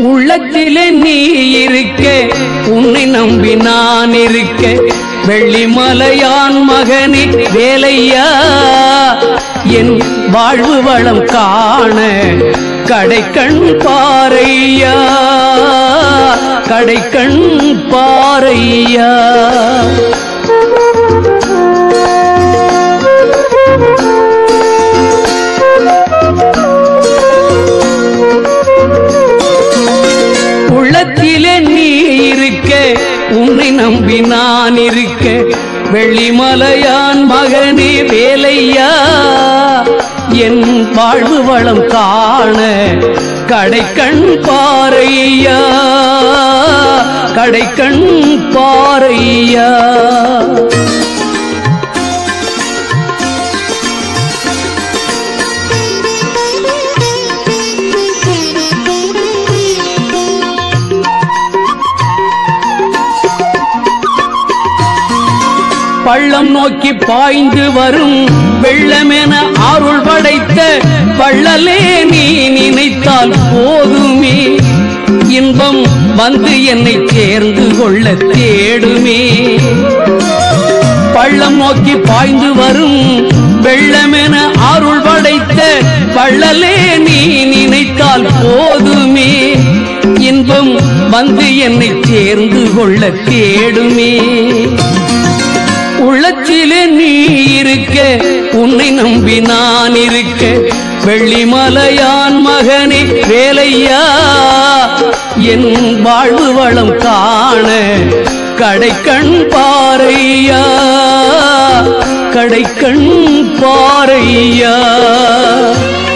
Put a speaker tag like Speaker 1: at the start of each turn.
Speaker 1: உள்ளத்திலே நீ இருக்க உன்னை நம்பி நான் இருக்க வெள்ளிமலையான் மகனே வேலையா என் வாழ்வு வளம் காண கடைக்கண் பாரையா கடைக்கண் பாரையா உள்ளத்திலே நீ இருக்க உன்னை நம்பி நான் இருக்க வெள்ளிமலையான் மகனே வேலையா என் வாழ்வு வளம் காண கடைக்கண் பாரையா கடைக்கண் பாரையா பள்ளம் நோக்கி பாய்ந்து வரும் வெள்ளமென அருள் படைத்த வள்ளலே நீ நினைத்தால் போதுமே இன்பம் வந்து என்னை சேர்ந்து கொள்ள தேடுமே பள்ளம் நோக்கி பாய்ந்து வரும் வெள்ளமென அருள் படைத்த வள்ளலே நீ நினைத்தால் போதுமே இன்பம் வந்து என்னை சேர்ந்து கொள்ள தேடுமே உள்ளத்திலே நீ இருக்க உன்னை நம்பி நான் இருக்க வெள்ளிமலையான் மகனே வேலையா என் வாழ்வு வளம் காண கடைக்கண் பாரையா கடைக்கண் பாரையா